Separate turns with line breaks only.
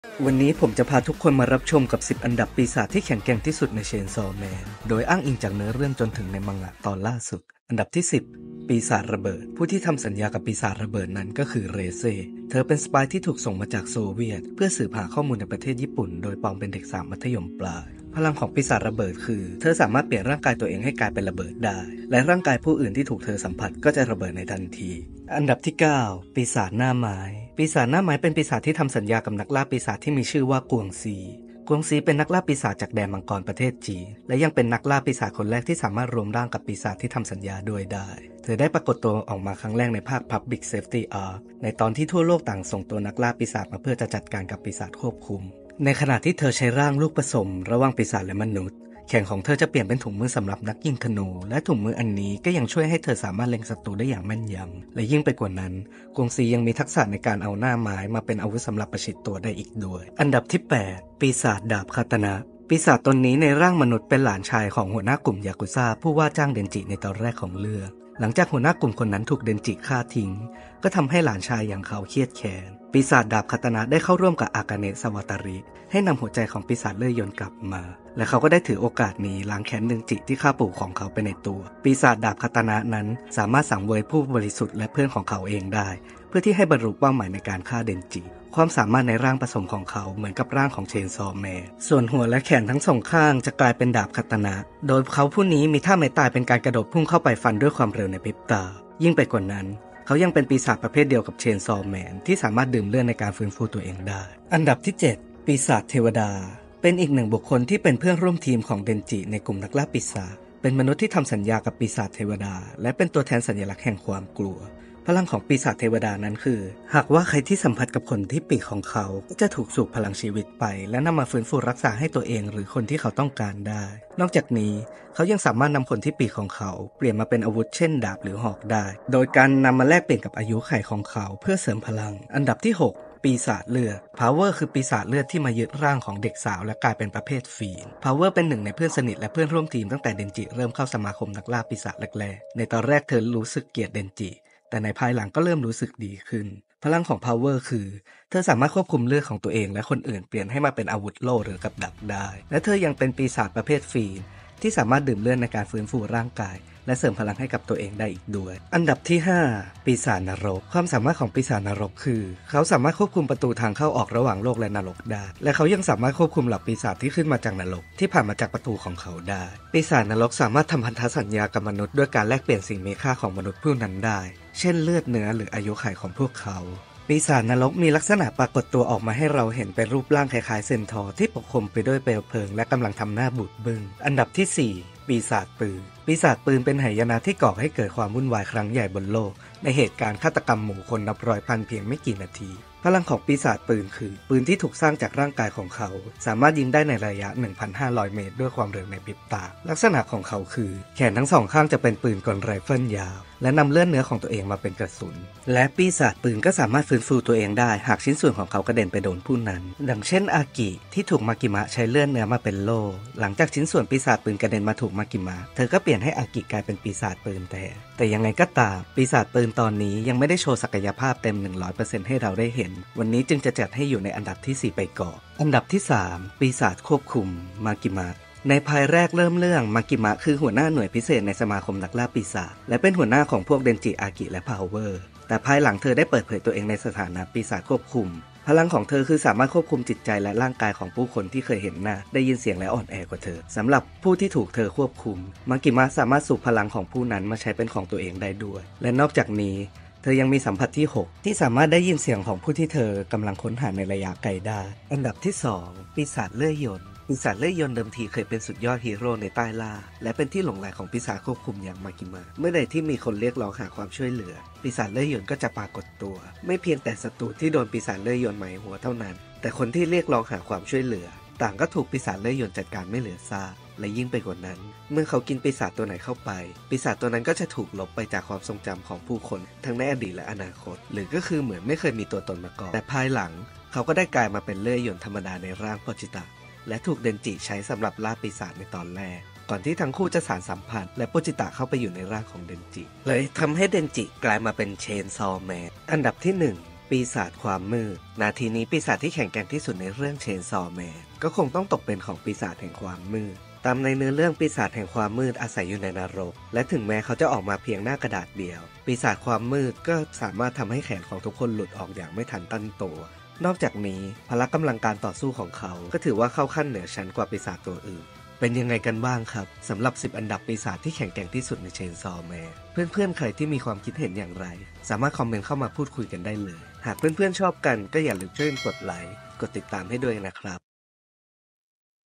วันนี้ผมจะพาทุกคนมารับชมกับ 10 อันดับปีศาจที่แข็งแกร่งที่สุดในเชนซอว์แมนโดยอ้างอิงจากเนื้อเรื่องจนถึงในมังงะตอนล่าสุดอันดับที่ 10 ปีศาจระเบิดผู้ที่ทำสัญญากับปีศาจระเบิดนั้นก็คือเรเซ่เธอเป็นสปายที่ถูกส่งมาจากโซเวียตเพื่อสืบหาข้อมูลในประเทศญี่ปุ่นโดยปลอมเป็นเด็กสาวมัธยมปลายพลังของปีศาจระเบิดคือเธอสามารถเปลี่ยนร่างกายตัวเองให้กลายเป็นระเบิดได้และร่างกายผู้อื่นที่ถูกเธอสัมผัสก็จะระเบิดในทันทีอันดับที่ 9 ปีศาจหน้าไม้ปีศาจหน้าไม้เป็นปีศาจที่ทำสัญญากับนักล่าปีศาจที่มีชื่อว่ากวงซีเป็นนักล่าปีศาจจากแดนมังกรประเทศจีนและยังเป็นนักล่าปีศาจคนแรกที่สามารถรวมร่างกับปีศาจที่ทำสัญญาด้วยได้เธอได้ปรากฏตัวออกมาครั้งแรกในภาค Public Safety Arc ในตอนที่ทั่วโลกต่างส่งตัวนักล่าปีศาจมาเพื่อจะจัดการกับปีศาจควบคุมในขณะที่เธอใช้ร่างลูกผสมระหว่างปีศาจและมนุษย์แขนของเธอจะเปลี่ยนเป็นถุงมือสำหรับนักยิงธนูและถุงมืออันนี้ก็ยังช่วยให้เธอสามารถเล็งศัตรูได้อย่างแม่นยำและยิ่งไปกว่านั้นกวงซียังมีทักษะในการเอาหน้าไม้มาเป็นอาวุธสำหรับประชิดตัวได้อีกด้วยอันดับที่ 8 ปีศาจดาบคาตนะปีศาจตนนี้ในร่างมนุษย์เป็นหลานชายของหัวหน้ากลุ่มยากุซ่าผู้ว่าจ้างเดนจิในตอนแรกของเรื่องหลังจากหัวหน้ากลุ่มคนนั้นถูกเดนจิฆ่าทิ้งก็ทำให้หลานชายอย่างเขาเครียดแค้นปีศาจดาบคาตนะได้เข้าร่วมกับอากาเนะสวาตาริให้นำหัวใจของปีศาจเลื่อยยนต์กลับมาและเขาก็ได้ถือโอกาสนี้ล้างแค้นเดนจิที่ฆ่าปู่ของเขาไปในตัวปีศาจดาบคาตนะนั้นสามารถสังเวยผู้บริสุทธิ์และเพื่อนของเขาเองได้เพื่อที่ให้บรรลุเป้าหมายในการฆ่าเดนจิความสามารถในร่างผสมของเขาเหมือนกับร่างของเชนซอว์แมนส่วนหัวและแขนทั้งสองข้างจะกลายเป็นดาบคาตนะโดยเขาผู้นี้มีท่าไม้ตายเป็นการกระโดดพุ่งเข้าไปฟันด้วยความเร็วในพริบตายิ่งไปกว่านั้นเขายังเป็นปีศาจประเภทเดียวกับเชนซอว์แมนที่สามารถดื่มเลือดในการฟื้นฟูตัวเองได้อันดับที่ 7 ปีศาจเทวดาเป็นอีกหนึ่งบุคคลที่เป็นเพื่อนร่วมทีมของเดนจิในกลุ่มนักล่าปีศาจเป็นมนุษย์ที่ทำสัญญากับปีศาจเทวดาและเป็นตัวแทนสัญลักษณ์แห่งความกลัวพลังของปีศาจเทวดานั้นคือหากว่าใครที่สัมผัสกับคนที่ปีกของเขาก็จะถูกสูบพลังชีวิตไปและนำมาฟื้นฟูรักษาให้ตัวเองหรือคนที่เขาต้องการได้นอกจากนี้เขายังสามารถนำผลที่ปีกของเขาเปลี่ยนมาเป็นอาวุธเช่นดาบหรือหอกได้โดยการนำมาแลกเปลี่ยนกับอายุขัยของเขาเพื่อเสริมพลังอันดับที่ 6ปีศาจเลือด Power คือปีศาจเลือดที่มายึดร่างของเด็กสาวและกลายเป็นประเภทฟีน Power เป็นหนึ่งในเพื่อนสนิทและเพื่อนร่วมทีมตั้งแต่เดนจิเริ่มเข้าสมาคมนักล่าปีศาจแรกๆในตอนแรกเธอรู้สึกเกลียดเดนจิแต่ในภายหลังก็เริ่มรู้สึกดีขึ้นพลังของ Power คือเธอสามารถควบคุมเลือดของตัวเองและคนอื่นเปลี่ยนให้มาเป็นอาวุธโล่หรือกับดักได้และเธอยังเป็นปีศาจประเภทฟีนที่สามารถดื่มเลือดในการฟื้นฟูร่างกายและเสริมพลังให้กับตัวเองได้อีกด้วยอันดับที่ 5 ปีศาจนรกความสามารถของปีศาจนรกคือเขาสามารถควบคุมประตูทางเข้าออกระหว่างโลกและนรกได้และเขายังสามารถควบคุมเหล่าปีศาจที่ขึ้นมาจากนรกที่ผ่านมาจากประตูของเขาได้ปีศาจนรกสามารถทำพันธสัญญากับมนุษย์ด้วยการแลกเปลี่ยนสิ่งมีค่าของมนุษย์ผู้นั้นได้เช่นเลือดเนื้อหรืออายุขัยของพวกเขาปีศาจนรกมีลักษณะปรากฏตัวออกมาให้เราเห็นเป็นรูปร่างคล้ายๆเซนทอร์ที่ปกคลุมไปด้วยเปลวเพลิงและกำลังทำหน้าบูดบึ้งอันดับที่ 4 ปีศาจปืนปีศาจปืนเป็นหายนะที่ก่อให้เกิดความวุ่นวายครั้งใหญ่บนโลกในเหตุการณ์ฆาตกรรมหมู่คนนับร้อยพันเพียงไม่กี่นาทีพลังของปีศาจปืนคือปืนที่ถูกสร้างจากร่างกายของเขาสามารถยิงได้ในระยะ 1,500 เมตรด้วยความเร็วในพริบตาลักษณะของเขาคือแขนทั้งสองข้างจะเป็นปืนกลไรเฟิลยาวและนำเลือดเนื้อของตัวเองมาเป็นกระสุนและปีศาจปืนก็สามารถฟื้นฟูตัวเองได้หากชิ้นส่วนของเขากระเด็นไปโดนผู้นั้นดังเช่นอากิที่ถูกมากิมะใช้เลือดเนื้อมาเป็นโล่หลังจากชิ้นส่วนปีศาจปืนกระเด็นมาถูกมากิมะเธอก็เปลี่ยนให้อากิกลายเป็นปีศาจปืนแทนแต่ยังไงก็ตามปีศาจปืนตอนนี้ยังไม่ได้โชว์ศักยภาพเต็ม 100% ให้เราได้เห็นวันนี้จึงจะจัดให้อยู่ในอันดับที่ 4 ไปก่อนอันดับที่ 3 ปีศาจควบคุมมากิมะในภายแรกเริ่มเรื่องมากิมะคือหัวหน้าหน่วยพิเศษในสมาคมนักล่าปีศาจและเป็นหัวหน้าของพวกเดนจิอากิและพาวเวอร์แต่ภายหลังเธอได้เปิดเผยตัวเองในสถานะปีศาจควบคุมพลังของเธอคือสามารถควบคุมจิตใจและร่างกายของผู้คนที่เคยเห็นหน้าได้ยินเสียงและอ่อนแอกว่าเธอสำหรับผู้ที่ถูกเธอควบคุมมากิมะสามารถสูบพลังของผู้นั้นมาใช้เป็นของตัวเองได้ด้วยและนอกจากนี้เธอยังมีสัมผัสที่ 6ที่สามารถได้ยินเสียงของผู้ที่เธอกำลังค้นหาในระยะไกลได้อันดับที่ 2 ปีศาจเลื่อยยนต์ปีศาจเลื่อยยนต์เดิมทีเคยเป็นสุดยอดฮีโร่ในใต้ล่าและเป็นที่หลงใหลของปีศาจควบคุมอย่างมากิมะเมื่อใดที่มีคนเรียกร้องหาความช่วยเหลือปีศาจเลื่อยยนต์ก็จะปรากฏตัวไม่เพียงแต่ศัตรูที่โดนปีศาจเลื่อยยนต์หมายหัวเท่านั้นแต่คนที่เรียกร้องหาความช่วยเหลือต่างก็ถูกปีศาจเลื่อยยนต์จัดการไม่เหลือซากและยิ่งไปกว่านั้นเมื่อเขากินปีศาจตัวไหนเข้าไปปีศาจตัวนั้นก็จะถูกลบไปจากความทรงจำของผู้คนทั้งในอดีตและอนาคตหรือก็คือเหมือนไม่เคยมีตัวตนมาก่อนแต่ภายหลังเขาก็ได้กลายมาเป็นเลื่อยยนต์ธรรมดาในร่างโพจิตะและถูกเดนจิใช้สำหรับล่าปีศาจในตอนแรกก่อนที่ทั้งคู่จะสานสัมพันธ์และโพจิตะเข้าไปอยู่ในร่างของเดนจิเลยทำให้เดนจิกลายมาเป็นเชนซอว์แมนอันดับที่ 1 ปีศาจความมืดนาทีนี้ปีศาจที่แข็งแกร่งที่สุดในเรื่องเชนซอว์แมนก็คงต้องตกเป็นของปีศาจแห่งความมืดตามในเนื้อเรื่องปีศาจแห่งความมืดอาศัยอยู่ในนรกและถึงแม้เขาจะออกมาเพียงหน้ากระดาษเดียวปีศาจความมืดก็สามารถทำให้แขนของทุกคนหลุดออกอย่างไม่ทันตั้งตัวนอกจากนี้พละกำลังการต่อสู้ของเขาก็ถือว่าเข้าขั้นเหนือชั้นกว่าปีศาจตัวอื่นเป็นยังไงกันบ้างครับสำหรับ10อันดับปีศาจที่แข็งแกร่งที่สุดในเชนซอว์แมนเพื่อนๆใครที่มีความคิดเห็นอย่างไรสามารถคอมเมนต์เข้ามาพูดคุยกันได้เลยหากเพื่อนๆชอบกันก็อย่าลืมช่วยกดไลค์กดติดตามให้ด้วยนะครับ